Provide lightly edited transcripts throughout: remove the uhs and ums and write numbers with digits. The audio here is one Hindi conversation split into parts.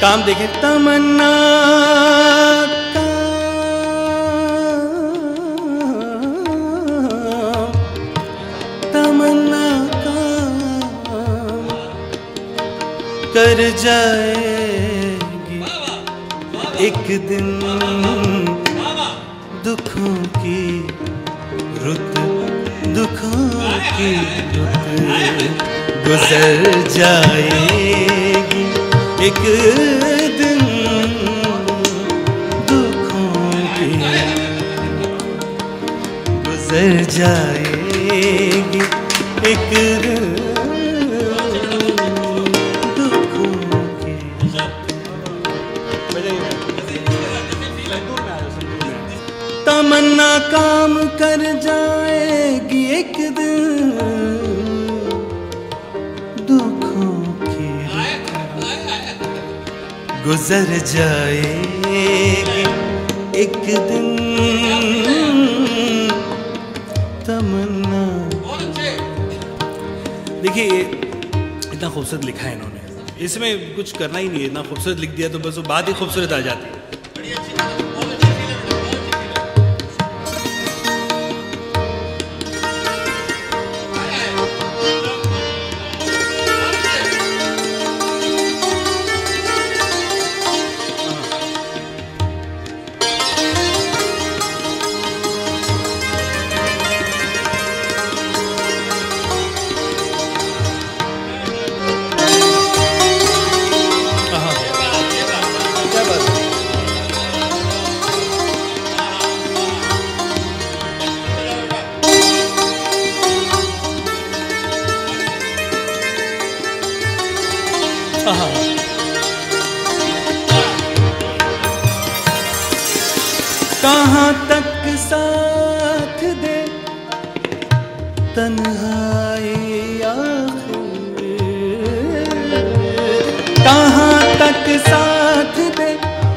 काम देखें, तमन्ना कर जाएगी एक दिन दुखों की रुत, दुखों की रुत गुजर जाएगी एक दिन दुखों की गुजर जाएगी एक दिन तमन्ना काम कर जाएगी एक दिन दुखों की गुजर जाएगी एक दिन तमन्ना। देखिए इतना खूबसूरत लिखा है इन्होंने, इसमें कुछ करना ही नहीं है, इतना खूबसूरत लिख दिया तो बस वो बात ही खूबसूरत आ जाती है। कहाँ तक साथ दे तन्हाई आखिर, कहाँ तक साथ दे,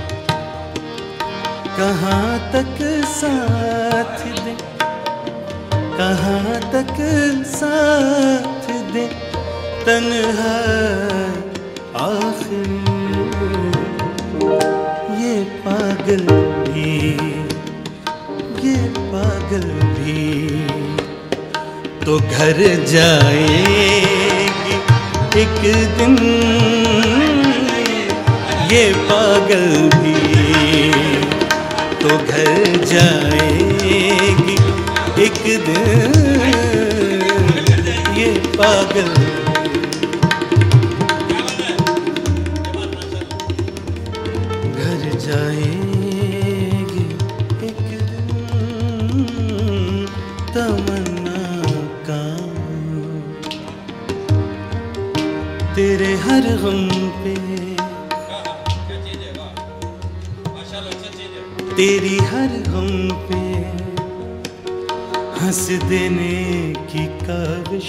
कहाँ तक साथ दे, कहाँ तक साथ दे तन्हाई आखिर। ये पागल भी, ये पागल भी तो घर जाएगी एक दिन, ये पागल भी तो घर जाएगी एक दिन, ये पागल घर जाएगी एक दिन तमन्ना का। तेरे हर गम पे, तेरी हर गम पे हंस देने की काविश,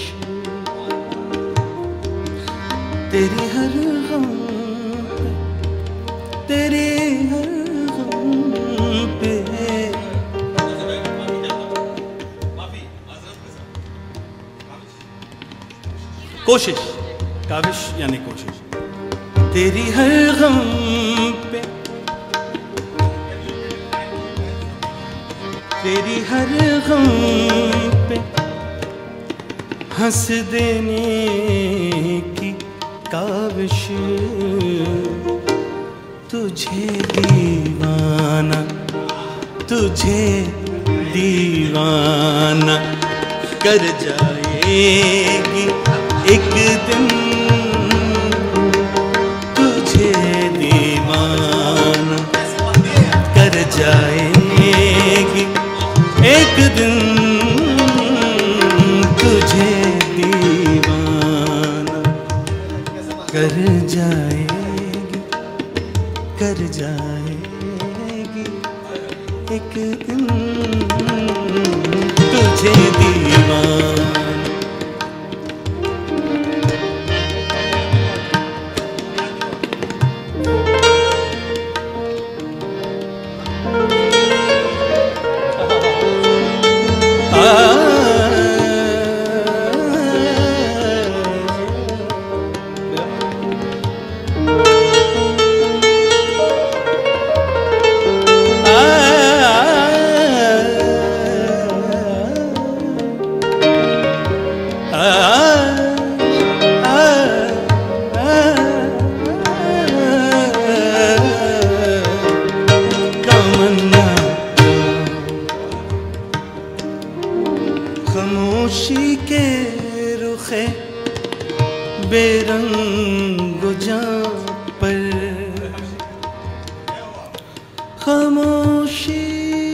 तेरी हर गम पे, तेरे हर गम पे कोशिश, काविश यानी कोशिश, तेरी हर गम पे, तेरी हर गम पे हंस देने की काविश, तुझे दीवाना, तुझे दीवाना कर जाएगी एक दिन, तुझे दीवाना कर जाएगी एक दिन, तुझे दीवाना कर जाएगी, कर जाएगी एक दिन तुझे दीवाना। बेरंगो जां पर खामोशी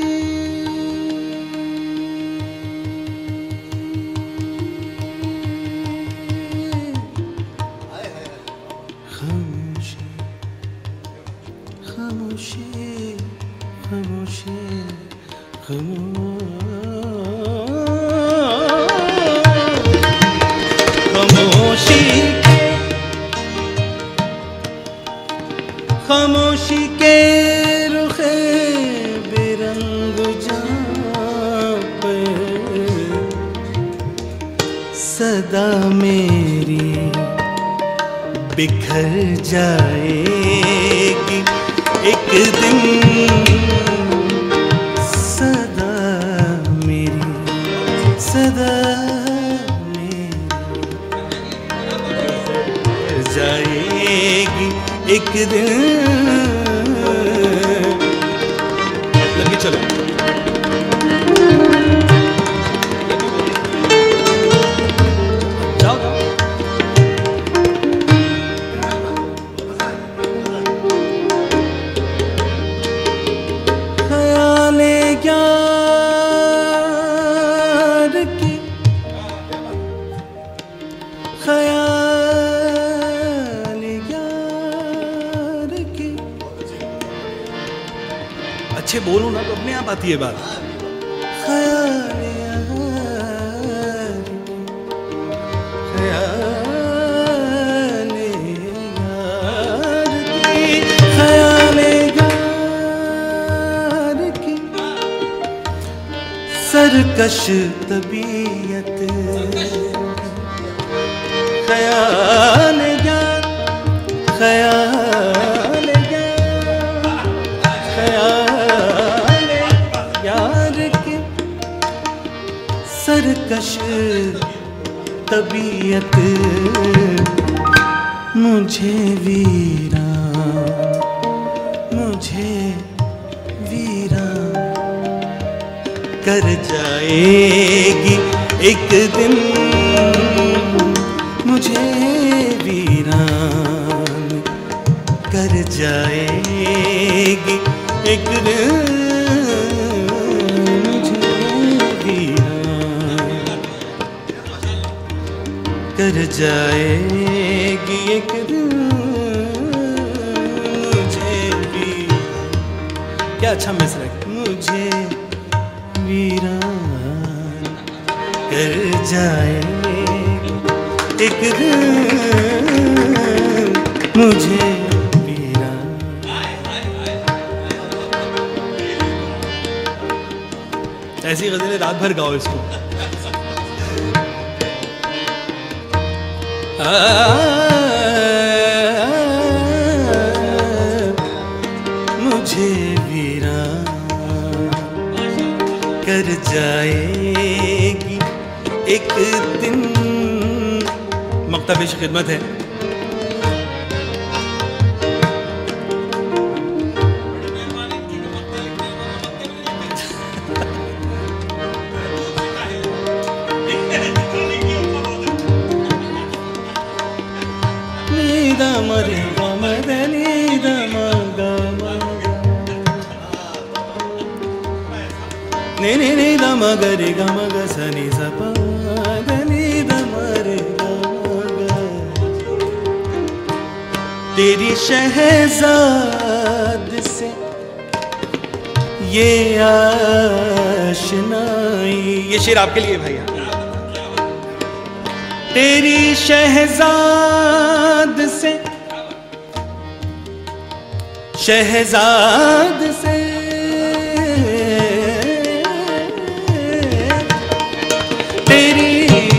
खामोशी के रुखे बेरंग जां पर सदा मेरी बिखर जाएगी एक दिन, सदा मेरी सदा जाएगी एक दिन। लगी चलो जाओ जाओ। ख्याले यार की अच्छे बोलो ना तो अपने आप आती है बात। ख्याल यार की सरकश तबीयत, ख्याल यार ख्याल यार की सरकश तबीयत मुझे वीरा कर जाएगी एक दिन, मुझे वीरान कर जाएगी एक दिन, मुझे वीरान कर जाएगी एक दिन, मुझे भी क्या अच्छा मिसरा है, मुझे वीरान कर जाएगी एक दिन, मुझे वीरान। ऐसी गज़लें रात भर गाओ इसको। मुझे वीरान कर जाएगी एक दिन। मक्ता पेश खिदमत है। मरे मदनी नी नी दम गरे गम गसनी सपनी दम रे तेरी शहजाद से ये आशनाई। ये शेर आपके लिए भैया। तेरी शहजाद से तेरी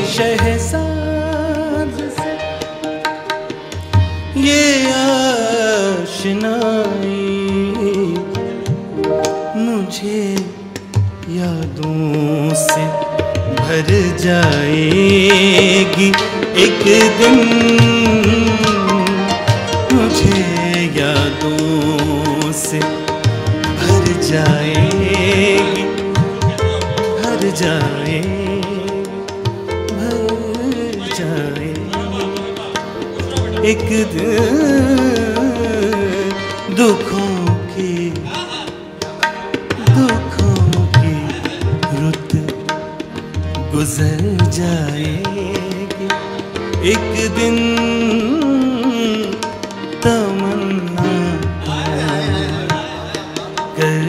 शहजाद से ये आशनाई मुझे यादों से भर जाएगी एक दिन, मुझे यादों से भर जाएगी, भर जाएगी, भर जाएगी, एक दिन दुखों की रुत गुजर जाएगी, एक दिन तमन्ना कर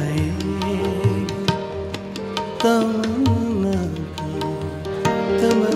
जाएगी, तमन्ना